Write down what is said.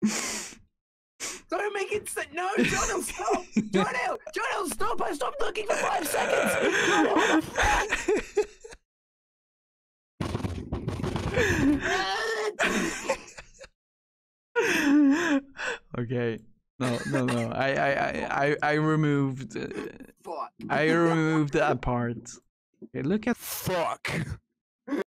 Don't make it no, Jonnil, stop! Jonnil, stop! I stopped looking for 5 seconds! Jonnil, what the fuck? Okay. No. I removed. Fuck. I removed that part. Okay, look at. Fuck.